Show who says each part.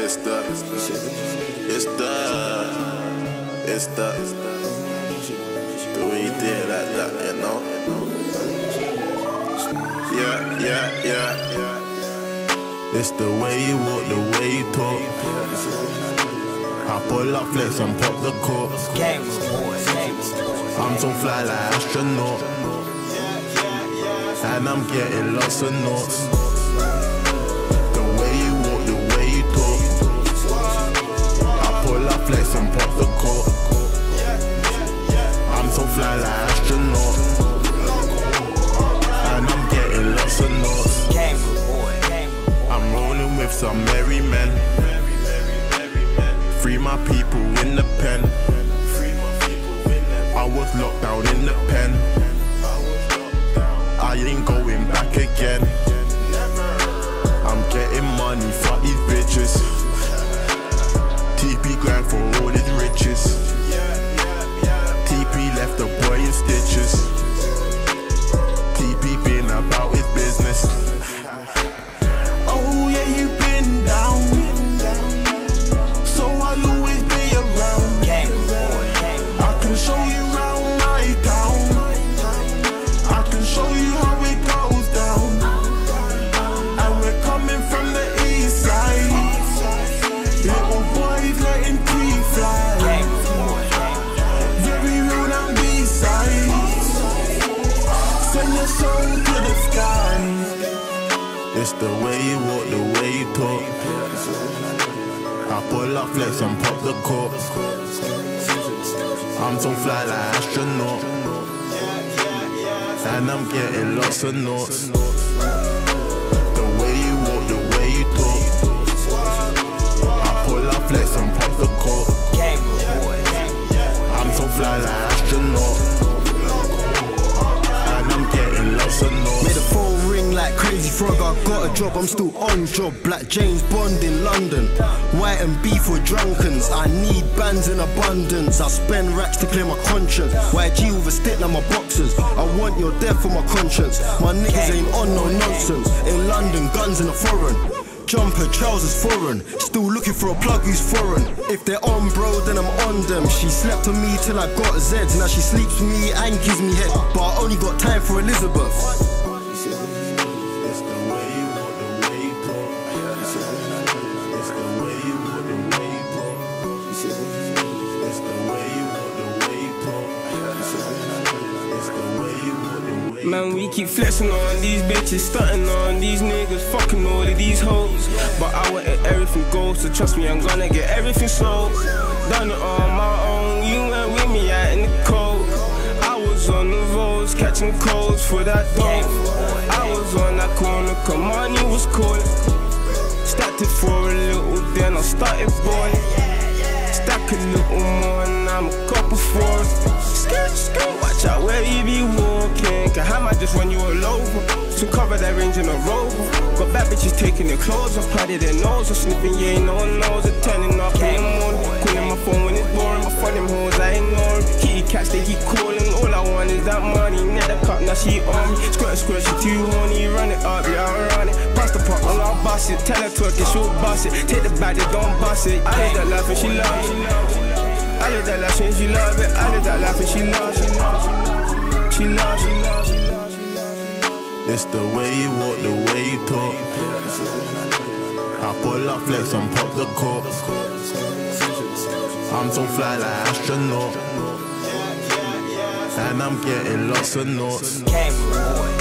Speaker 1: the way you did it like that, you know. Yeah. It's the way you walk, the way you talk. I pull up flex and pop the cork. I'm so fly like astronaut, and I'm getting lots of notes. The way you walk, the way you talk. I pull up flex and pop the cork. I'm so fly like astronaut, and I'm getting lots of notes. I'm rolling with some merry men. Free my people in the pen. I was locked down in the pen. I ain't going back again. I'm getting money, fuck these bitches. TP grind for all his riches. TP left the boy in stitches. TP been about his business. Oh yeah, you been down, so I'll always be around. I can show you round my town. I can show you how it goes down. And we're coming from the east side. Little boys letting teeth fly. Very real down B-side. Send your soul to the sky. It's the way you walk, the way you talk. I pull up flex and pop the cork. I'm so fly like astronaut, and I'm getting lots of notes. The way you walk, the way you talk. I pull up flex and pop the cork. I'm so fly like astronaut, and I'm getting lots of notes.
Speaker 2: Made the phone ring like Crazy Frog, I got a job, I'm still on job. Black James Bond in London, white and beef for drunkens. I need bands in abundance, I spend racks to clear my conscience. YG with a stick like my boxers, I want your death for my conscience. My niggas ain't on no nonsense. In London, guns in a foreign. Jumper, trousers foreign. Still looking for a plug who's foreign. If they're on bro, then I'm on them. She slept on me till I got Zeds. Now she sleeps with me and gives me head, but I only got time for Elizabeth.
Speaker 3: Man, we keep flexing on these bitches, stunting on these niggas, fucking all of these hoes. But I want everything gold, so trust me, I'm gonna get everything sold. Done it on my own, you went with me out in the cold. I was on the roads, catching colds for that dope. I was on that corner, cause money was calling. Stacked it for a little, then I started boiling. Stack a little more, and I'm a couple for it. Watch out where you be walking, cause I might just run you all over. So cover that range in a Rover. Got bad bitches taking their clothes off, patted their nose, or sniffing, yeah, no one knows. They're turning up, paying more. Calling my phone when it's boring, but for them hoes I ignore them. Kitty cats, they keep calling, all I want is that money. Net the cup, now she on me. Squirt, she too horny, run it up, yeah, I run it. Pass the pot, I'll bust it. Tell her twerk it, she'll bust it. Take the bag, they don't bust it. I live that life and she loves it. I live that life and she love it. I live that life and she loves it. She loves it.
Speaker 1: It's the way you walk, the way you talk. I pull up flex and pop the cork. I'm so fly like astronaut, and I'm getting lots of notes.